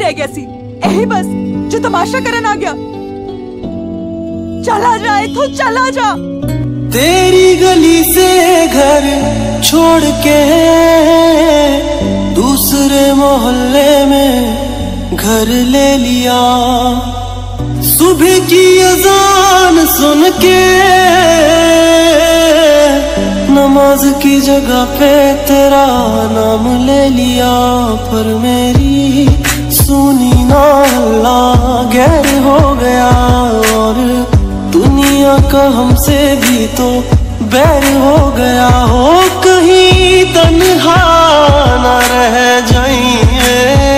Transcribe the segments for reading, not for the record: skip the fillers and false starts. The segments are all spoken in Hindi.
रह गया सी, यही बस जो तमाशा करन आ गया। चला जा इथों, चला जा। तेरी गली से घर छोड़ के दूसरे मोहल्ले में घर ले लिया। सुबह की अजान सुन के नमाज की जगह पे तेरा नाम ले लिया। पर मेरी सुनी ना अल्लाह गैर हो गया, और दुनिया का हमसे भी तो बैर हो गया। हो कहीं तन्हा ना रह जाइए,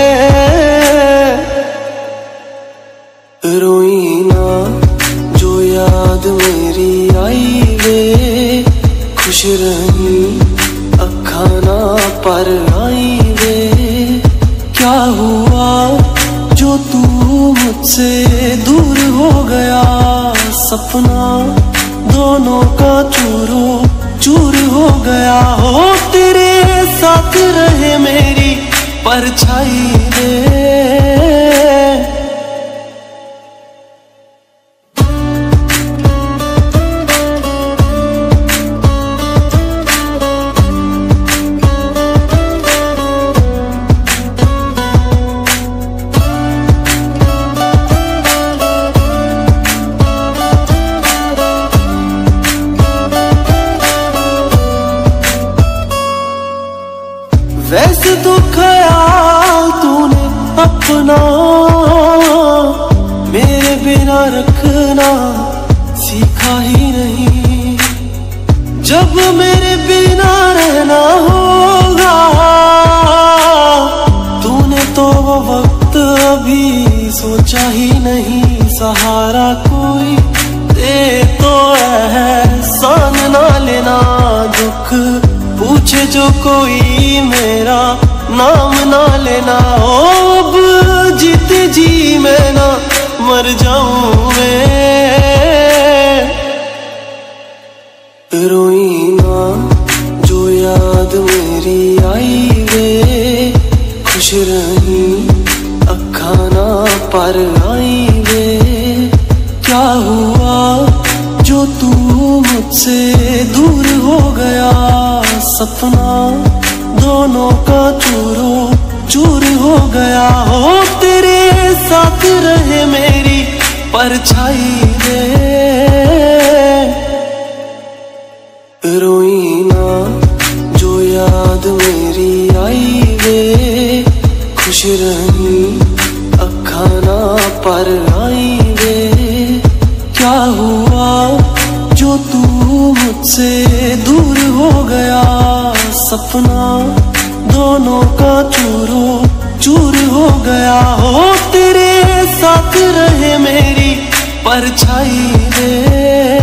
रोई ना जो याद मेरी आई वे। खुश रही अखाना पर आई वे। क्या हुआ जो तू मुझसे दूर हो गया। सपना दोनों का चूरो चूर हो गया। हो तेरे साथ रहे मेरी परछाई रे। वैसे तो ख्याल तूने अपना मेरे बिना रखना सीखा ही नहीं। जब मेरे बिना रहना होगा तूने तो वो वक्त अभी सोचा ही नहीं। सहारा कोई दे तो एहसान ना लेना। दुख पूछे जो कोई मेरा नाम ना लेना। ओ अब जीते जी मैं ना मर जाऊं मैं। रोई ना जो याद मेरी आई वे। खुश रही अखाना पर आई वे। क्या हुआ जो तू मुझसे दूर हो गया। सपना दोनों का चूरो चूर हो गया। हो तेरे साथ रहे मेरी परछाई रे। रोई ना जो याद मेरी आई वे। खुश रही अखाना पर आई वे। क्या हुआ जो तू मुझसे दूर हो गया। सपना दोनों का चूरो चूर हो गया। हो तेरे साथ रहे मेरी परछाई रे।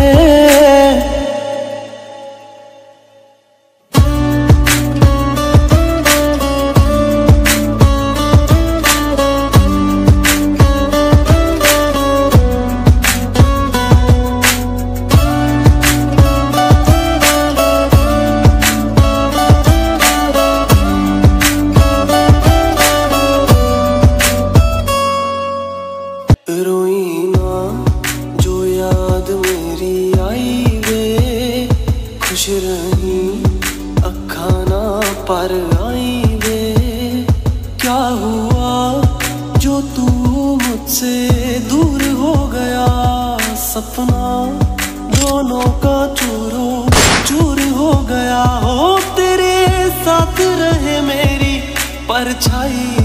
सपना दोनों का चूरो चूर हो गया। हो तेरे साथ रहे मेरी परछाई।